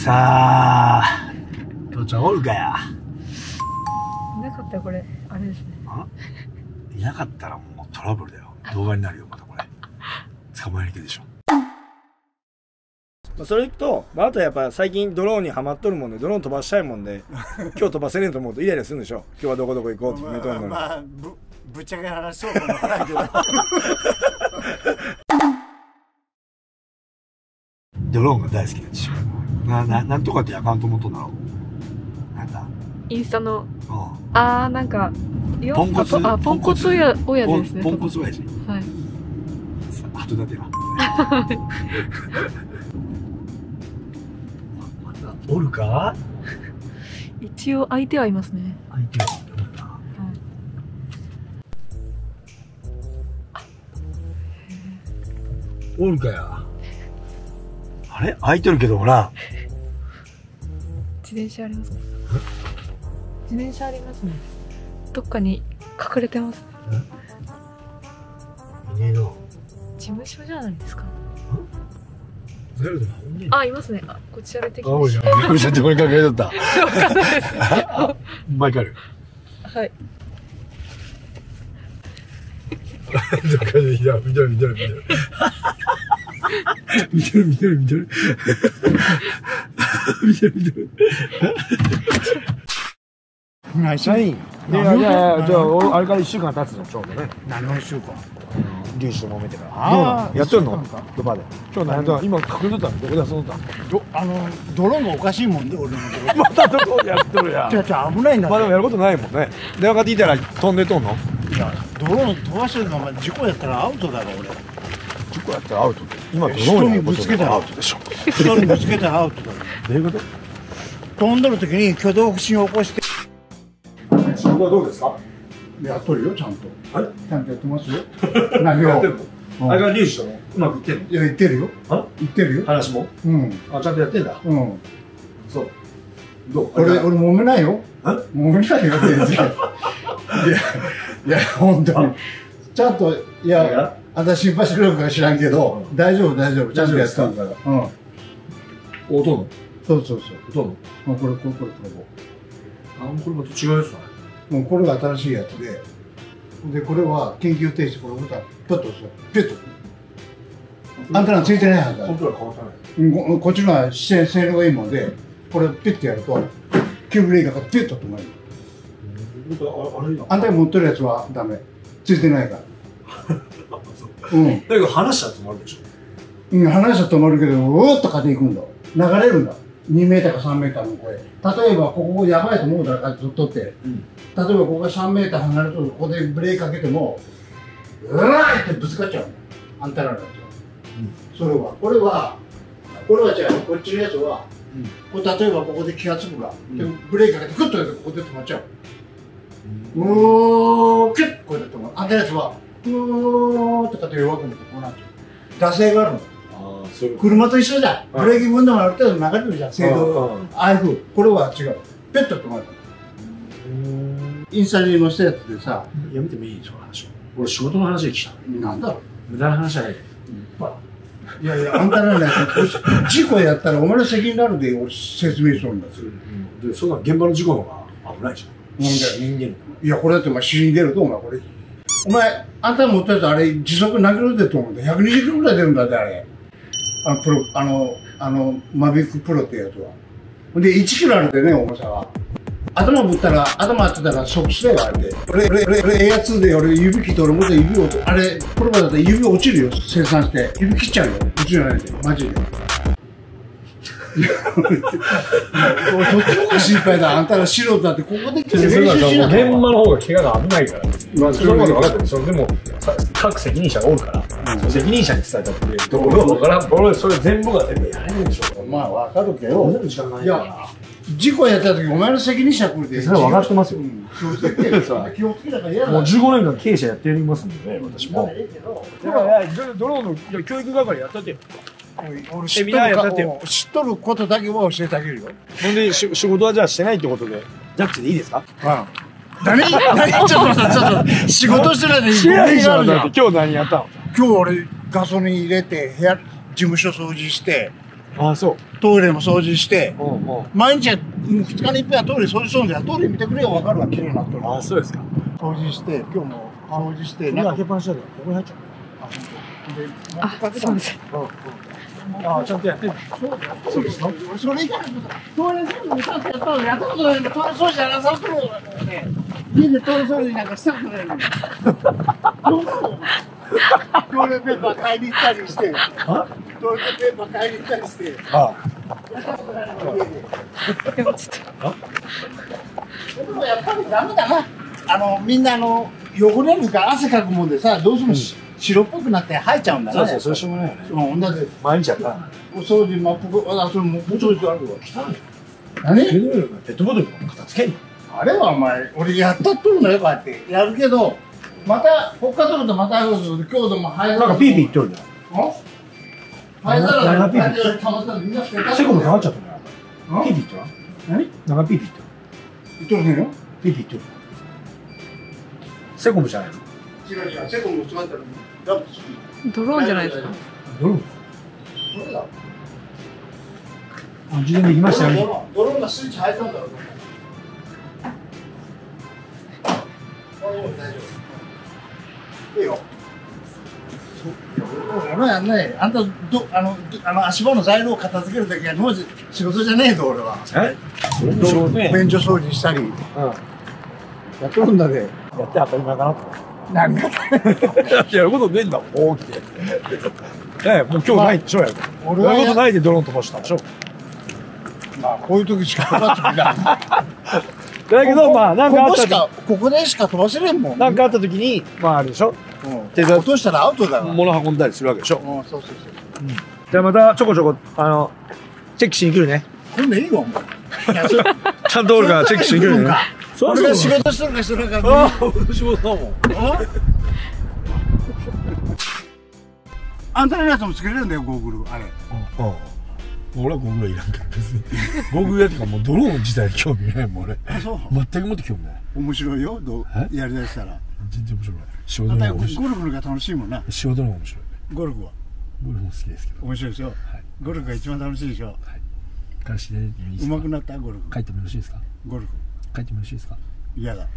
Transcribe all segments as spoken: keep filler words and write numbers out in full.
さあ、父ちゃんおるかや。 いなかったらこれあれですね。 あ、いなかったらもうトラブルだよ。動画になるよまたこれ。捕まえに行くでしょ。 それと、まあ、あとやっぱ最近ドローンにはまっとるもんで、ドローン飛ばしたいもんで、今日飛ばせねえと思うとイライラするんでしょ。今日はどこどこ行こうって決めとるのに。 まあ、ぶ、ぶっちゃけ話そうかもわからんけど。 ドローンが大好きな父親。な、な、なんとかってアカウント持っとんだろう。なんだ。 インスタの。 うん。 あーなんか。 ポンコツ。 あ、ポンコツ親、親ですね。 ポンコツ親父。 はい。 後立てな。またおるか？ 一応相手はいますね。 相手はおるな。 はい。 おるかや。あれ？空いてるけどもな。 自転車ありますね。自転車ありますね。どっかに隠れてます。 いねえな。 事務所じゃないですか。 あ、 いますね。あ、こちらで敵。 あ、おい、事務所ってこれかけとった。 わかんないです。 マイカル。 はい。 どっかで、いや、見てる見てる見てる。見てる見てる見てる。見てる見てる。 何しないいやいやいや、じゃあ、あれから一週間経つの、ちょうどね。 何の週間粒子揉めてから。 ああ、 やってるのドバで。今日何やった今隠れとったのどこで遊んどったど、あの、ドローンがおかしいもんで、俺のドローン。 またどこやっとるやん。 じゃあ、じゃあ危ないんだ。 まあでもやることないもんね。電話かかってきたら飛んでとんのいや、ドローン飛ばしてるの、お前事故やったらアウトだろ、俺。 事故やったらアウトで。今ドローン人にぶつけたらアウトでしょ。 人にぶつけたらアウトだろ。 どういうこと飛んでる時に挙動不審を起こして。 仕事はどうですかやっとるよ、ちゃんと。 はいちゃんとやってますよ。何を。 やってるのあれから粒子ともうまくいってんのいや、言ってるよ。 あ言ってるよ。 話もうん。 あ、ちゃんとやってんだ。 うん。 そう。どう俺、俺揉めないよ。 え揉めないよ、全然。いや、いや、本当に。ちゃんと、いや、私心配してくれるか知らんけど、大丈夫、大丈夫。ちゃんとやったんだから。うん。 おとんのそうそうそう。 おとんのもうこれ、これ、これ、こあ、これまた違うやつだね。 れ。もうこれが新しいやつで。で、これは緊急停止、これ、また、プッと押すよ。ピュッと。アンテナついてないはずだ。 本当は変わったね。 うんここっちのは性性能がいいもんで、これピッてやると、急ブレーキがピュッと止まる。 あれだ。 あんたが持ってるやつはダメ。ついてないから。うん。 だけど話したやつもあるでしょ。 うん、話したら止まるけど、うーっと風行くんだ。流れるんだ。にメーターかさんメーターの声。例えば、ここやばいと思うからずっとって。 うん、 例えば、ここがさんメーター離れると、ここでブレーキかけても、うわーってぶつかっちゃうんだ。あんたらのやつは。うん、それは。これは、これは違う。こっちのやつは、うん、これ例えばここで気がつくが、うん、でブレーキかけて、クッとやってここで止まっちゃう。うーん、キュッこうやって止まる。あんたのやつは、うーってかって弱くなってこうなっちゃう。惰性があるの。 ああ、そういう車と一緒じゃん。ブレーキ分でもある程度流れてるじゃん。制度。ああいうふう。これは違う。ペット止まる。インスタに載せたやつでさ。 やめてもいいその話を。俺仕事の話で来た。 なんだろう。 無駄な話じゃない。 いやいや、あんたらね、事故やったらお前の責任になるで俺説明するんだよ。 で、そんな現場の事故の方が危ないじゃん。人間。 いや、これだってお前死に出ると、お前これ。お前、あんた持ったやつあれ、時速何キロ出ると思うんだよ。ひゃくにじゅっキロぐらい出るんだって、あれ。あの、プロ、あの、あの、マビックプロってやつは。で、いちキロあるんでね、重さは。頭ぶったら、頭当てたら即死だよ、あれで。俺、俺、俺、俺、エアツーで俺指切って俺もっと指を、あれ、プロだったら指落ちるよ、生産して。指切っちゃうよ。うちじゃないで、マジで。いや、俺、そっちの方が心配だ。あんたら素人だって、ここで練習しな現場の方が怪我が危ないから。まあ、それまで分かってる。それでも、各責任者がおるから、うん、責任者に伝えたっていうところ分からん。俺、それ全部が全部やれるでしょ。 まあ、分かるけど。 時間ないから。 事故やった時お前の責任者来るで。 それは分かってますよ。 気をつけて。気をつけたから嫌だ。 もうじゅうごねんかん経営者やってますんでね、私も。 だからドローンの教育係やったってよ。 俺知っとるか知っとることだけは教えてあげるよ。 ほんで仕事はじゃあしてないってことでジャッジでいいですか？ 何？何？ちょっと待って、ちょっと仕事してないでしてないでしょ。だって今日何やったの？ 今日俺ガソリン入れて部屋事務所掃除してあ、そう。 トイレも掃除して、 うんうん。 毎日はふつかにいっぺんはトイレ掃除するんだよ。トイレ見てくれよ、分かるわ、綺麗になっとる。 あ、そうですか。 掃除して、今日も掃除して、 今開けっぱなしだけど、ここに入っちゃう。 あ、そうです。 あ、ちゃんとやってる。 そうですよ。それ以外のこと、トイレ掃除もちゃんとやったのに、やったことないのに、トイレ掃除やらされてるからね。家でトイレ掃除なんかしたことないのに。トイレペーパー買いに行ったりして、トイレペーパー買いに行ったりして、 あやったことないのに、家で。 でもちょっでもやっぱりダメだな。あの、みんなあの、汚れるから汗かくもんでさ、どうしてもし、うん、白っぽくなって生えちゃうんだね。 そうそう、それしょうがないよね。 うん、だって、 毎日やったら。 お掃除、まあ、ここ、あ、それも、もうちょいあるわ。 汚い。 何？ ペットボトルの片付けんの？ あれはお前、俺やったっとるのよ、こうやって。やるけど、また、他取るとまたあるぞ、強度も生えなんかピーピー言っとるじゃん。 生えたら、 長ピーピー。たまったらみんな捨てた。 セコム変わっちゃったね。ピーピー言っとる？ 何？ 長ピーピー言っとる。 言っとるねよ。 ピーピー言っとる。セコムじゃないの？ 違う違う、セコムも使ったら、ラップスピーとドローンじゃないですか。 ドローン？ これだ。 あ、自分で行きましたよ。 ドローンがスイッチ入ったんだろう。大丈夫。いいよ。俺やんない。あんたどあのあの足場の材料を片付けるだけはもう仕事じゃねえぞ俺は。 え？それも仕事ね。 便所掃除したり。うん。やっとるんだで。 やって当たり前かなと。 何が？ やることねえんだもん。大きて。ええ、もう今日ないでしょやる。 俺やることないでドローン飛ばしたでしょ。 まあこういう時しか飛ばす時ない。 だけどまあなんかあった時、 ここしかここでしか飛ばせれんもん。 なんかあった時にまああるでしょ。 手落としたらアウトだわ。 物運んだりするわけでしょ。 うん、そうそうそう。 じゃあまたちょこちょこあのチェックしに来るね。 今度いいよ。 ちゃんとおるからチェックしに来るね。 俺が仕事してるかしてるか。 ああ、仕事だもん。 あんたのやつもつけれるんだよ、ゴーグル、あれ。 うん。俺はゴーグルはいらんから別に。ゴーグルやってかもうドローン自体に興味ないもん俺。 あ、そう。 全くもって興味ない。 面白いよ、どうやりだしたら。 全然面白い。仕あんたゴ事の方が面白い。 ルフが楽しいもんな。 仕事の方が面白い。 ゴルフは。 ゴルフも好きですけど。 面白いでしょ。ゴルフが一番楽しいでしょ。はい。 彼氏でいいですか？ 上手くなったゴルフ。 帰ってもよろしいですか？ ゴルフ。 帰ってもよろしいですか？ 嫌だ。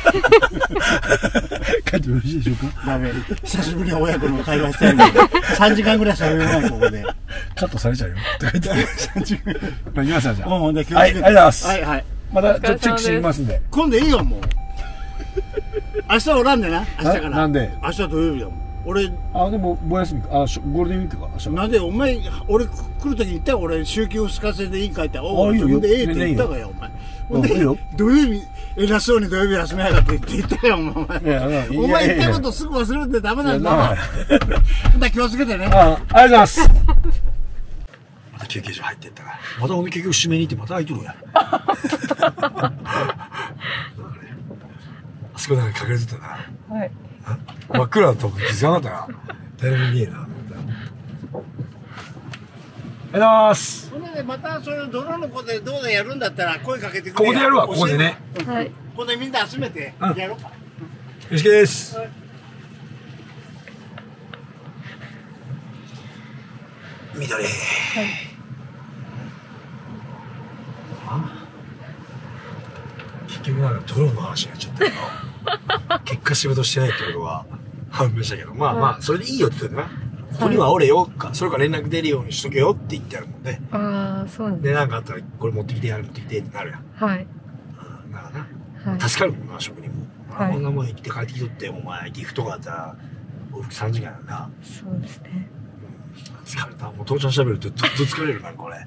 帰ってもよろしいでしょうか？ ダメ。久しぶりに親子の会話したいので、さんじかんぐらい喋れない、ここで。 カットされちゃうよ。とか言って。さんじかん。まあ、行きますよ、じゃあ。 もう、で、 はい、ありがとうございます。 はい、はい。 また、ちょっとチェックしてみますんで。 今度いいよ、もう。明日おらんでな、明日から。 なんで？ 明日土曜日だもん。俺、 あ、でも、ぼ休みか。あ、ゴールデンウィークか。明日。 なんで、お前、俺来るとき言ったよ、俺、週休二日制でいいんかいって。おお、自分でええって言ったかよ、お前。ほんで、土曜日、偉そうに土曜日休みやがってって言ったよ、お前。お前言ったことすぐ忘れるってダメなんだ。ほんだ気をつけてね。 あ、ありがとうございます。また休憩所入ってったから。またお店結局閉めに行ってまた開いとるや。あそこなんか隠れてたな。 はい。 真っ暗だと気づかなかったな。誰も見えな。ありがとうございます。 それでまたそういう泥の子でどうでやるんだったら声かけてくれ。 ここでやるわ、ここでね。 はい。 ここでみんな集めてやろうか。 よろしくです。緑。はい。結局なんかドローンの話になっちゃったけど。結果仕事してないってことは判明したけど、まあまあ、それでいいよって言ってたな。ここにはおれよか、それから連絡出るようにしとけよって言ってあるもんね。 ああ、そうなんで、なんかあったら、これ持ってきて、あれ持ってきてってなるやん。 はい。 ならな。 はい、 助かるもんな、職人も。 はい、 こんなもん行って帰ってきとって、お前、ギフトがあったら、往復さんじかんやな。 そうですね。 疲れた。もう父ちゃん喋るとずっと疲れるな、これ。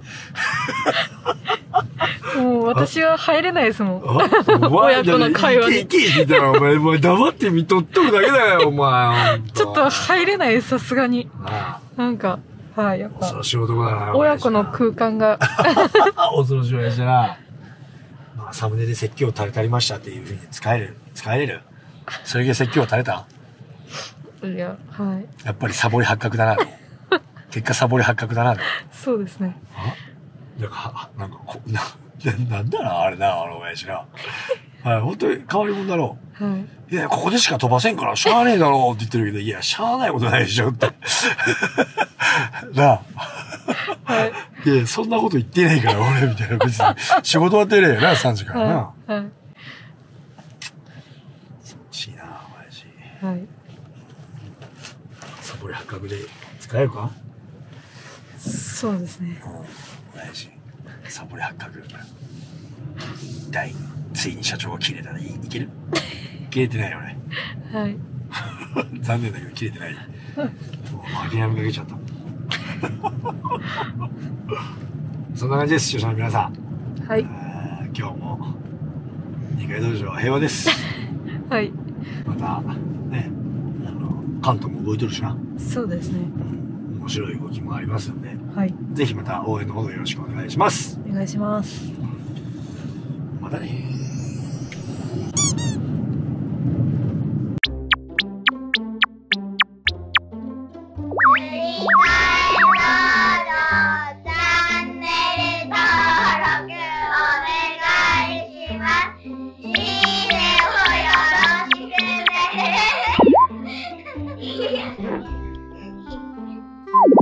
もう私は入れないですもん。親子の会話に。 いけいけって言ったら、お前、お前黙って見とっとるだけだよ、お前。 ちょっと入れないです、さすがに。 ああなんか、はい、やっぱ。 恐ろしい男だな。 親子の空間が。 恐ろしい親父だな。まあ、サムネで説教垂れたりましたっていうふうに使える。使えれる。それで説教垂れた？ いや、はい。 やっぱりサボり発覚だな。結果サボり発覚だな。 そうですね。 あなんか、なんかこ、な、なんだな、あれな、あの親父な。はい、本当に変わり者だろう。 はい。 いや、ここでしか飛ばせんから、しゃあねえだろうって言ってるけど、いや、しゃあないことないでしょって。なあ。 はい。 で、そんなこと言ってないから、俺、みたいな。別に、仕事終わってるやな、さんじからな。 はいはいそっちいな、マジ。 はい。 サボり八角で使えるか？ そうですね。 マジ。サボり八角。第、ついに社長が切れたらいいける？切れてないよね。 はい。 残念だけど切れてない。もう諦めかけちゃった。そんな感じです、視聴者の皆さん。 はい。 今日も二階道場は平和です。 はい。 またね、あの関東も動いてるしな。 そうですね。 面白い動きもありますので、 はい。 ぜひまた応援のほどよろしくお願いします。 お願いします。 またね。 you